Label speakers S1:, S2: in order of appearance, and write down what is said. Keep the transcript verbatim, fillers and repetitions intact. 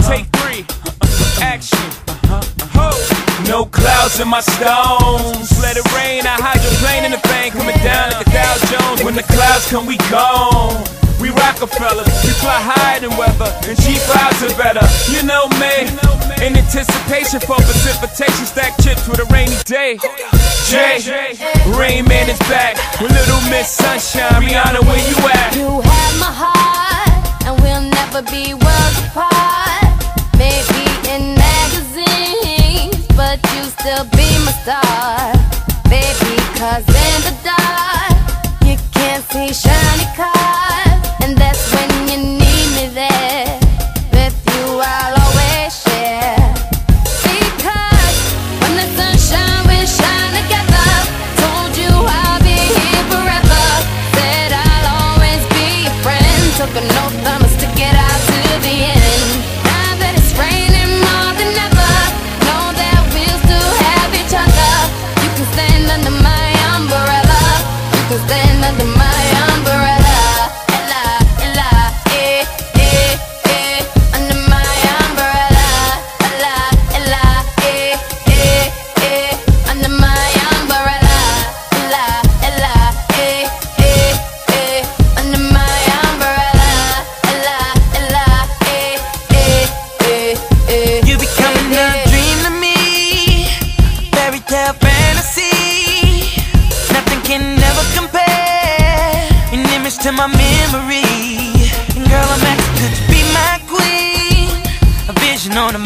S1: Take three, action. Ho. No clouds in my stones. Let it rain, I hydroplane in the thing. Coming down like a Dow Jones. When the clouds come, we gone. We Rockefellers, we fly higher than weather, and cheap vibes are better. You know me, in anticipation for precipitation, stack chips with a rainy day. Jay, Rain Man is back with Little Miss Sunshine. Rihanna, where you at?
S2: You have my heart, and we'll never be worlds apart. Maybe in magazines, but you still be my star. Baby, cause in the dark, you can't see shiny cars. And that's when you need me there. With you I'll always share. Because when the sun shines, we shine together. Told you I'll be here forever. Said I'll always be your friend. Took an oath, I'ma stick it out to the end. Now that it's raining more than ever, know that we'll still have each other. You can stand under my umbrella. You can stand under my umbrella.
S3: To my memory, and girl, I'm asking, could you be my queen? A vision on a